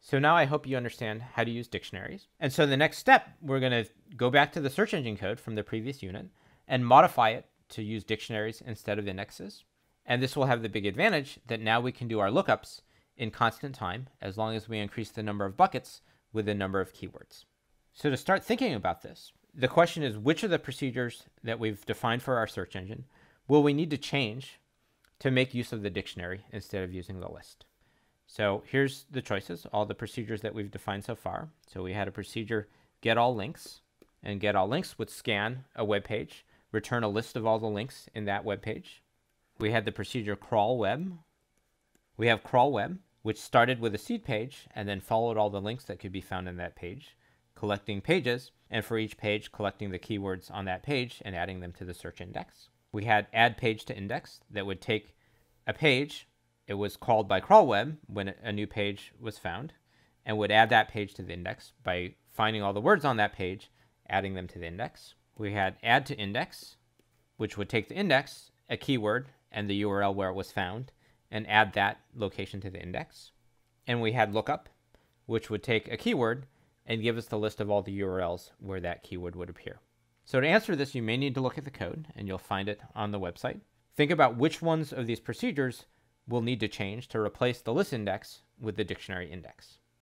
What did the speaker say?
So now I hope you understand how to use dictionaries. And so the next step, we're going to go back to the search engine code from the previous unit and modify it to use dictionaries instead of indexes. And this will have the big advantage that now we can do our lookups in constant time as long as we increase the number of buckets with the number of keywords. So to start thinking about this, the question is, which of the procedures that we've defined for our search engine will we need to change to make use of the dictionary instead of using the list? So here's the choices, all the procedures that we've defined so far. So we had a procedure get all links, and get all links would scan a web page, return a list of all the links in that web page. We had the procedure crawl web. We have crawl web, which started with a seed page and then followed all the links that could be found in that page, collecting pages, and for each page collecting the keywords on that page and adding them to the search index. We had add page to index that would take a page. It was called by crawl web when a new page was found, and would add that page to the index by finding all the words on that page, adding them to the index. We had add to index, which would take the index, a keyword, and the URL where it was found, and add that location to the index. And we had lookup, which would take a keyword and give us the list of all the URLs where that keyword would appear. So to answer this, you may need to look at the code, and you'll find it on the website. Think about which ones of these procedures will need to change to replace the list index with the dictionary index.